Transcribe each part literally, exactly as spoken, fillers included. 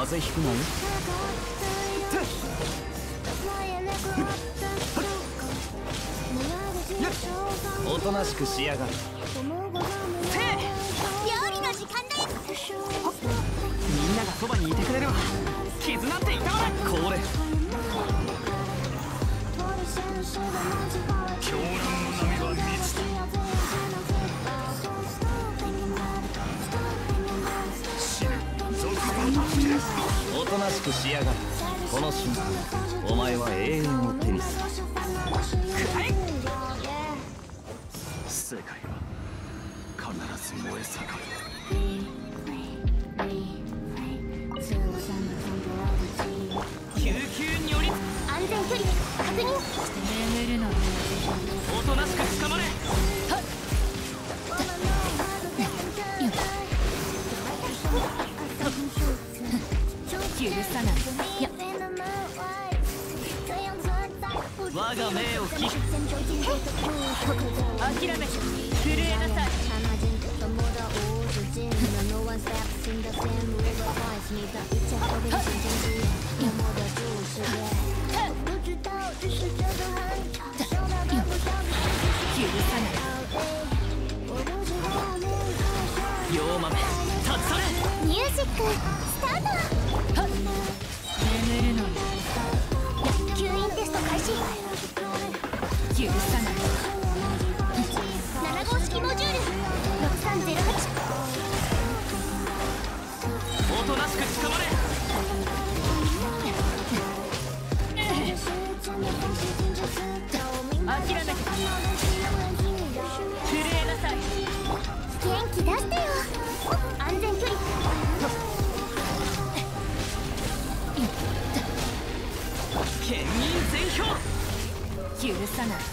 風邪ひくなよ。おとなしくしやがる。 料理の時間だよ。 みんながそばにいてくれれば傷なんていたわない。これ狂乱の波は満ちた。死ぬ賊の時です。おとなしくしやがる。この瞬間お前は永遠を手にする。世界は必ず燃え盛る。救急により安全距離確認。 眠るのおとなしく捕まれ。 許さない。や我が命を聞く。 諦め震えなさい。許さない。 妖豆立ち去れ。 ミュージックスタート。 眠るの吸引テスト開始。 許さない。 なな号式モジュールろくさんゼロはち。 おとなしく捕まれ。 諦めて震えなさい。 元気出してよ。安全距離。 県民全票。 許さない。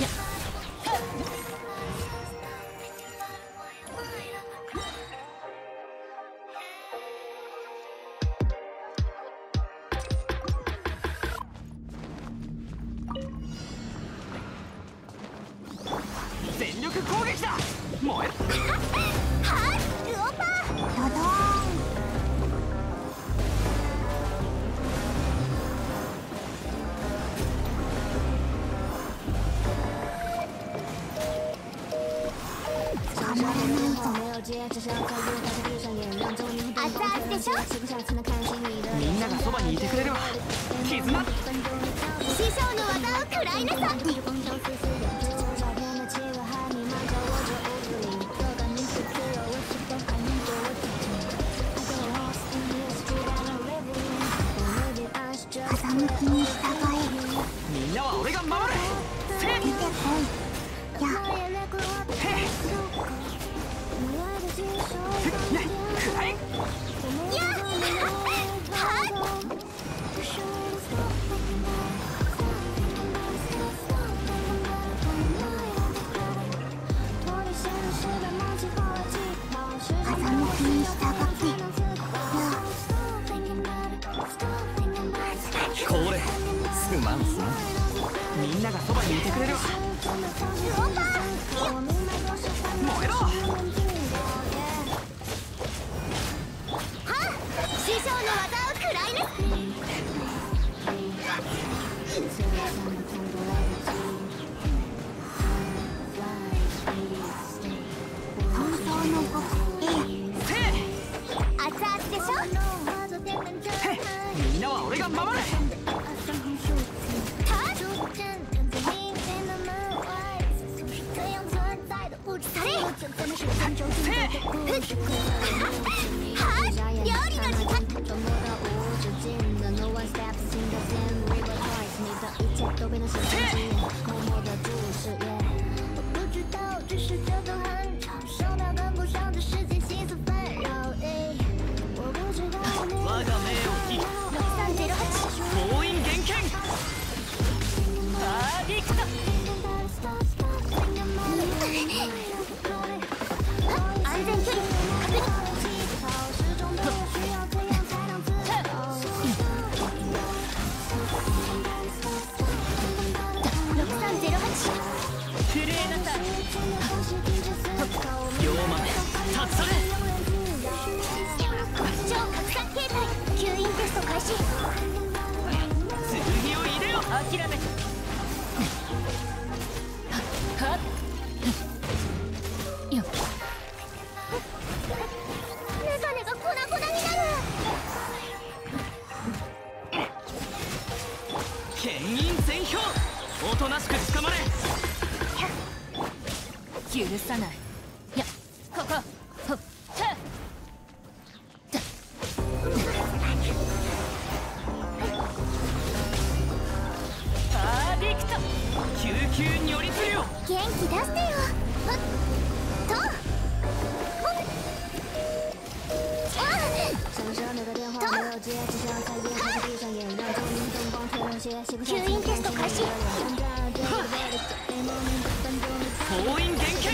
全力攻撃だ。燃える。 はいウオパードドーン。熱々でしょ。 みんながそばにいてくれれば絆。 師匠の技を食らいなさい。風向きに従え。 みんなは俺が守る。せ出てこい。やへくらえ。 やはっ。風向きに従ってやこれすまんすまん。みんながそばにいてくれるわ。燃えろ。 師匠の技を食らいな。本当の僕 A。 熱々でしょ。 みんなは俺が守る。 料理の時間。 我が命を聞く。 ろくさんゼロはち。 封印厳剣。 アーディクト。 安全距離確認。 牽引全票。おとなしく捕まれ。 許さない。いや、ここほっはっパーディクト。 救急に寄りするよ。 元気出してよ。ほっとほっ吸引テスト開始。 封印厳禁。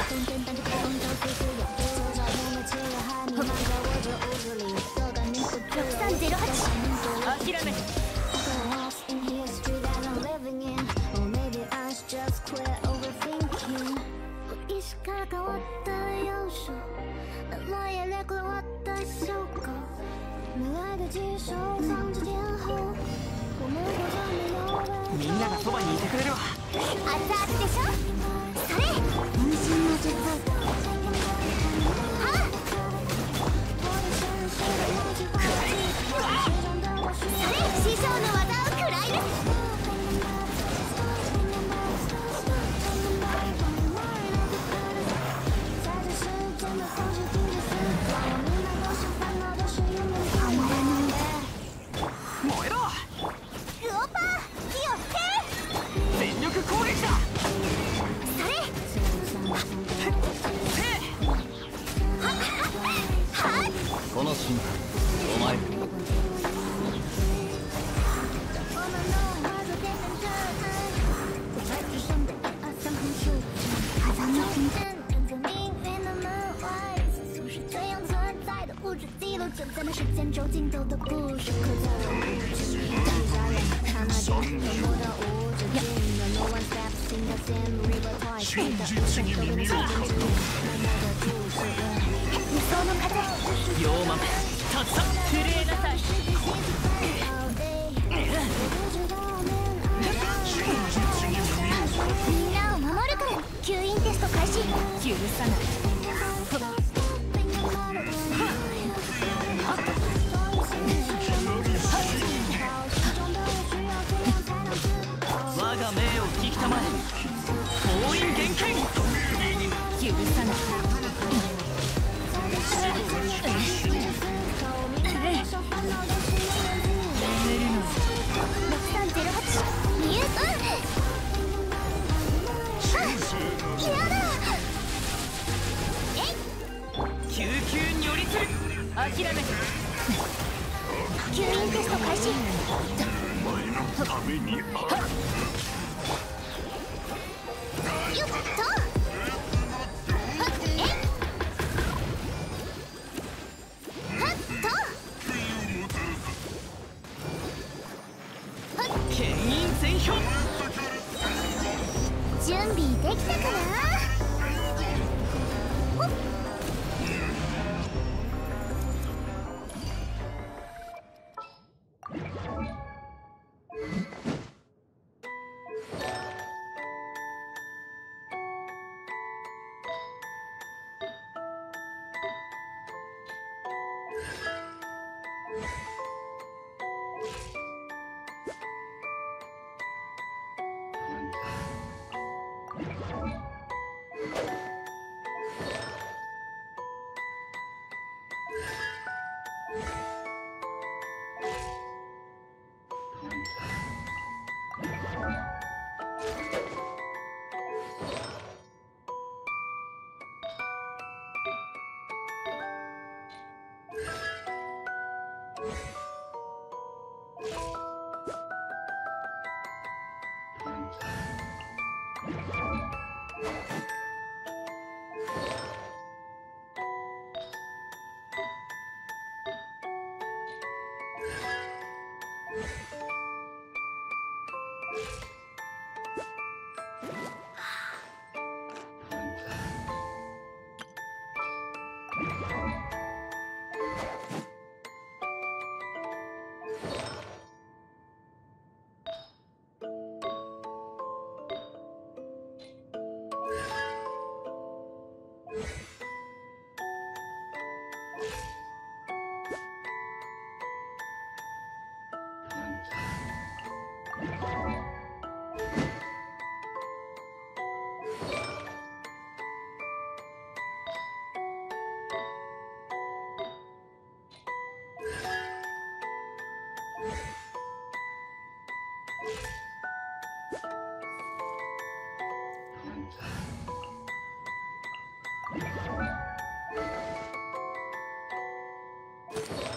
ろくさんゼロはち。 諦め。 意識から変わった要素。落叶掠过我的小狗，没来得及收藏这天后，我们活着没有被。 みんながそばにいてくれるわ。 熱々でしょ。それ分身の術。はっそれ師匠の技を食らいです。 燃えろ。 グオパー火をつけ。 全力攻撃だ。 それこの瞬間お前在那时间轴尽头的故事，刻在我们的记忆里。刹那间，沉默到无止境的 No one steps in the same river twice。瞬间都被那时间之力默默的注视。理想の風。 妖魔たくさん震えなさい。 みんなを守るから。吸引テスト開始。 許さない。 我が命を聞きたまえ。封印厳禁。 許さない。眠るの。 ろくさんゼロはち。ミュート。あ、やだ。えい。 救急に寄りする。 諦め。 吸引テスト開始。 お前のためにある。 よっと。はっえい。はっと。はっ牽引全票。 準備できたかな。ほっこ